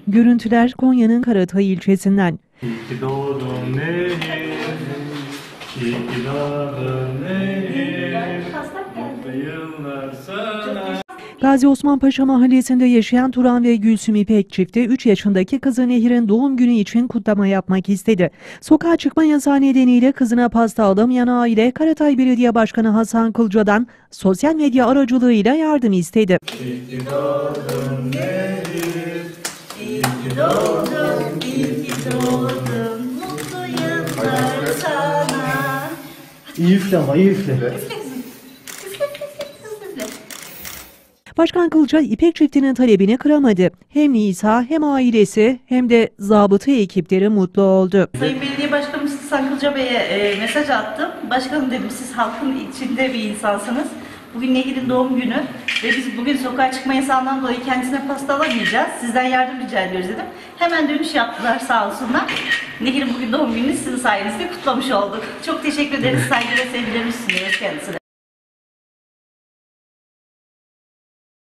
Görüntüler Konya'nın Karatay ilçesinden. İyi ki doğdun Nehir, iyi ki doğdun Nehir, mutlu yıllar sana. Gazi Osman Paşa Mahallesi'nde yaşayan Turan ve Gülsüm İpek çifti 3 yaşındaki kızı Nehir'in doğum günü için kutlama yapmak istedi. Sokağa çıkma yasağı nedeniyle kızına pasta alamayan aile Karatay Belediye Başkanı Hasan Kılca'dan sosyal medya aracılığıyla yardım istedi. İyi ki doğdun Nehir, İyi ki doğdun, iyi ki doğdun, mutlu yıllar sana. İyi üfle ama iyi üfle. Üfle. Başkan Kılca İpek çiftinin talebini kıramadı. Hem Nisa hem ailesi hem de zabıta ekipleri mutlu oldu. Sayın Belediye Başkanımız Hasan Kılca Bey'e mesaj attım. Başkanım dedim, siz halkın içinde bir insansınız. Bugün Nehir'in doğum günü ve biz bugün sokağa çıkma yasağından dolayı kendisine pasta alamayacağız. Sizden yardım rica ediyoruz dedim. Hemen dönüş yaptılar sağ olsunlar. Nehir'in bugün doğum gününü sizin sayenizde kutlamış olduk. Çok teşekkür ederiz. Saygı ve sevgilerimizi sunuyoruz kendisine.